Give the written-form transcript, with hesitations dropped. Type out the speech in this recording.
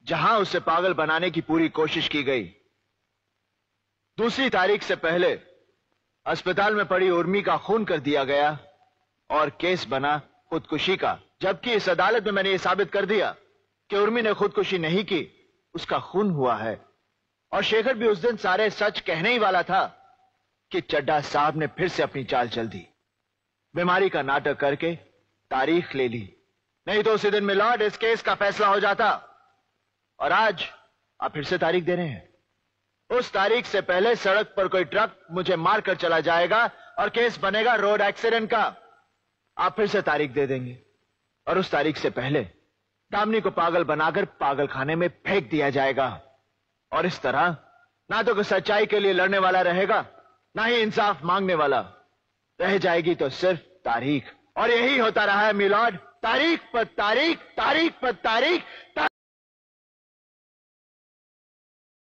जहां उसे पागल बनाने की पूरी कोशिश की गई। दूसरी तारीख से पहले अस्पताल में पड़ी उर्मी का खून कर दिया गया और केस बना खुदकुशी का, जबकि इस अदालत में मैंने यह साबित कर दिया कि उर्मी ने खुदकुशी नहीं की, उसका खून हुआ है। और शेखर भी उस दिन सारे सच कहने ही वाला था कि चड्ढा साहब ने फिर से अपनी चाल चल दी, बीमारी का नाटक करके तारीख ले ली। नहीं तो उसी दिन मिलॉर्ड इस केस का फैसला हो जाता। और आज आप फिर से तारीख दे रहे हैं। उस तारीख से पहले सड़क पर कोई ट्रक मुझे मारकर चला जाएगा और केस बनेगा रोड एक्सीडेंट का। आप फिर से तारीख दे देंगे और उस तारीख से पहले दामिनी को पागल बनाकर पागल खाने में फेंक दिया जाएगा। और इस तरह ना तो कोई सच्चाई के लिए लड़ने वाला रहेगा, ना ही इंसाफ मांगने वाला। रह जाएगी तो सिर्फ तारीख। और यही होता रहा है मिलॉर्ड, तारीख पर तारीख, तारीख पर तारीख।